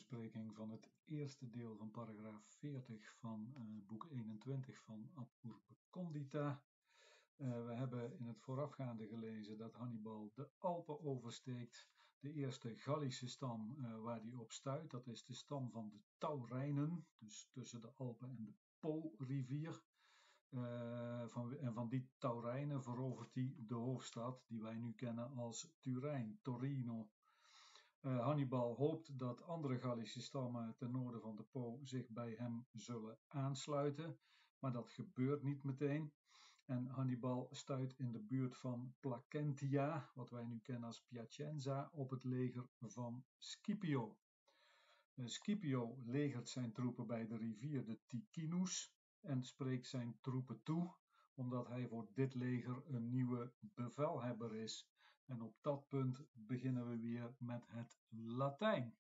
bespreking van het eerste deel van paragraaf 40 van boek 21 van Apurva Kondita. We hebben in het voorafgaande gelezen dat Hannibal de Alpen oversteekt. De eerste Gallische stam waar hij op stuit, dat is de stam van de Taurijnen, dus tussen de Alpen en de Po-rivier. En van die Taurijnen verovert hij de hoofdstad die wij nu kennen als Turijn, Torino. Hannibal hoopt dat andere Gallische stammen ten noorden van de Po zich bij hem zullen aansluiten, maar dat gebeurt niet meteen. En Hannibal stuit in de buurt van Placentia, wat wij nu kennen als Piacenza, op het leger van Scipio. Scipio legert zijn troepen bij de rivier de Ticinus en spreekt zijn troepen toe, omdat hij voor dit leger een nieuwe bevelhebber is. En op dat punt beginnen we weer met het Latijn.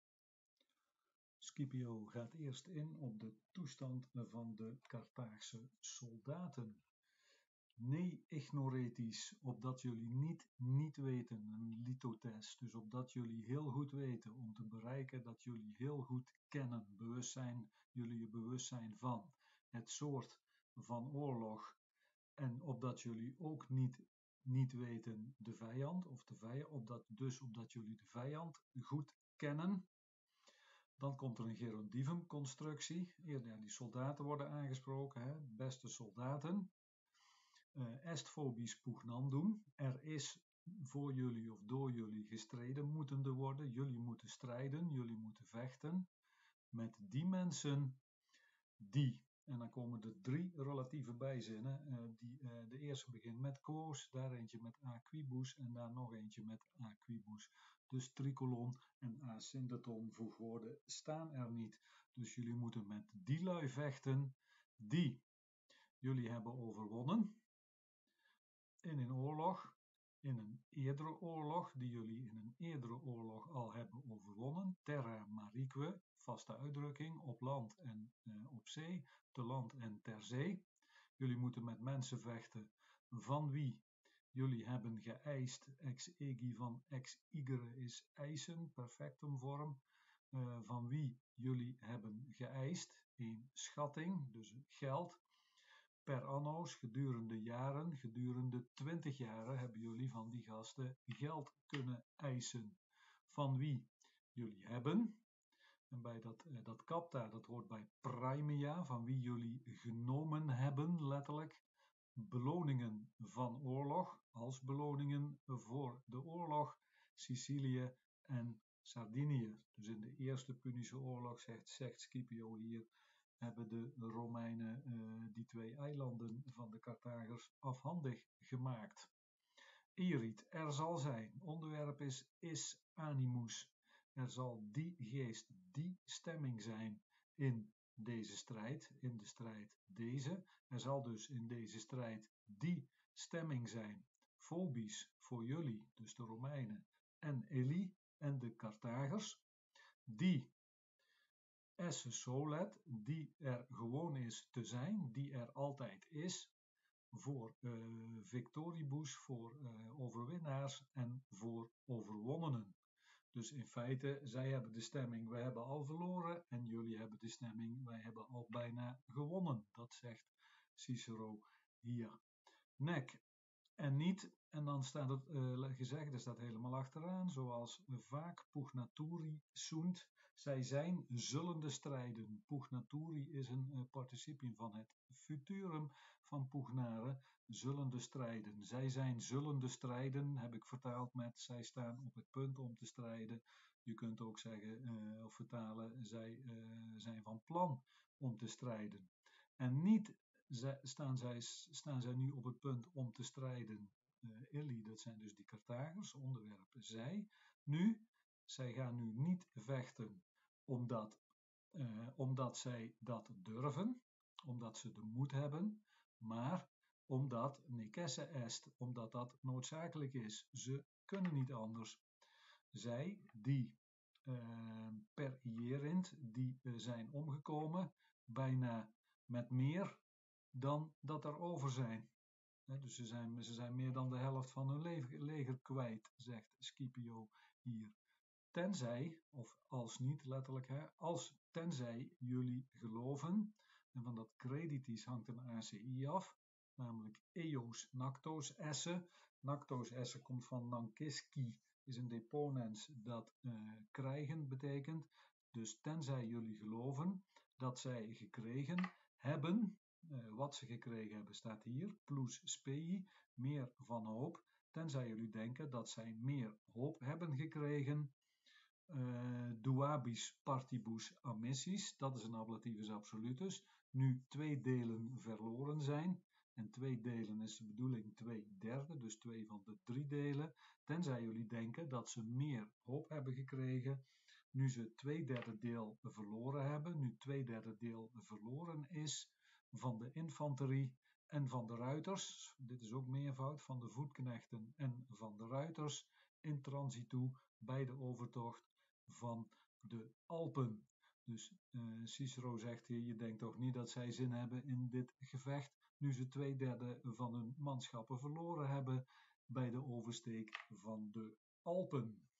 Scipio gaat eerst in op de toestand van de Carthaagse soldaten. Nee, ignoretis, opdat jullie niet weten, een litotes, dus opdat jullie heel goed weten, om te bereiken dat jullie heel goed kennen, jullie je bewust zijn van het soort van oorlog, en opdat jullie ook niet weten de vijand, opdat jullie de vijand goed kennen. Dan komt er een gerundivum-constructie. Die soldaten worden aangesproken, hè? Beste soldaten. Est vobis pugnandum. Er is voor jullie of door jullie gestreden moetende worden. Jullie moeten strijden, jullie moeten vechten met die mensen die. En dan komen er 3 relatieve bijzinnen. De eerste begint met quos, daar eentje met aquibus en daar nog eentje met aquibus. Dus tricolon en asyndeton voegwoorden staan er niet. Dus jullie moeten met die lui vechten die jullie hebben overwonnen in een oorlog, in een eerdere oorlog, die jullie in een eerdere oorlog al hebben overwonnen. Terra marique, vaste uitdrukking, op land en op zee, te land en ter zee. Jullie moeten met mensen vechten van wie jullie hebben geëist. Ex egi van ex igere is eisen, perfectumvorm. Van wie jullie hebben geëist in schatting, dus geld. Per anno's, gedurende jaren, gedurende 20 jaren hebben jullie van die gasten geld kunnen eisen. Van wie jullie hebben. En bij dat kapta, dat hoort bij praemia, van wie jullie genomen hebben, letterlijk. Beloningen van oorlog, als beloningen voor de oorlog, Sicilië en Sardinië. Dus in de eerste Punische oorlog, zegt Scipio hier, hebben de Romeinen die 2 eilanden van de Carthagers afhandig gemaakt. Erit, er zal zijn. Onderwerp is animus. Er zal die geest, die stemming zijn in deze strijd, in de strijd deze. Er zal dus in deze strijd die stemming zijn. Phobis, voor jullie, dus de Romeinen, en Eli en de Carthagers, die esse solet, die er gewoon is te zijn, die er altijd is, voor victoribus, voor overwinnaars en voor overwonnenen. Dus in feite, zij hebben de stemming, wij hebben al verloren, en jullie hebben de stemming, wij hebben al bijna gewonnen. Dat zegt Cicero hier. Nec en niet, en dan staat het gezegd, er staat helemaal achteraan, zoals vaak pugnaturi sunt, zij zijn zullende strijden. Pugnaturi is een participium van het futurum van pugnare, zullende strijden. Zij zijn zullende strijden, heb ik vertaald met zij staan op het punt om te strijden. Je kunt ook zeggen of vertalen, zij zijn van plan om te strijden. En niet staan zij nu op het punt om te strijden. Illi, dat zijn dus die Carthagers, onderwerp zij. Zij gaan nu niet vechten omdat zij dat durven, omdat ze de moed hebben, maar omdat necesse est, omdat dat noodzakelijk is. Ze kunnen niet anders. Zij die per ierint, die zijn omgekomen, bijna met meer dan dat er over zijn. Dus ze zijn meer dan de helft van hun leger kwijt, zegt Scipio hier. tenzij, of als niet letterlijk, tenzij jullie geloven, en van dat creditis hangt een ACI af, namelijk eos nactos esse. Nactos esse komt van nankiski, is een deponens dat krijgen betekent. Dus tenzij jullie geloven dat zij gekregen hebben, wat ze gekregen hebben staat hier, plus spei, meer van hoop, tenzij jullie denken dat zij meer hoop hebben gekregen. Duabis partibus amissis, dat is een ablativus absolutus, nu 2 delen verloren zijn. En 2 delen is de bedoeling 2/3, dus 2 van de 3 delen. Tenzij jullie denken dat ze meer hoop hebben gekregen, nu ze 2/3 deel verloren hebben, nu 2/3 deel verloren is van de infanterie en van de ruiters. Dit is ook meervoud, van de voetknechten en van de ruiters in transitu bij de overtocht van de Alpen. Dus Cicero zegt hier, je denkt toch niet dat zij zin hebben in dit gevecht, nu ze 2/3 van hun manschappen verloren hebben bij de oversteek van de Alpen.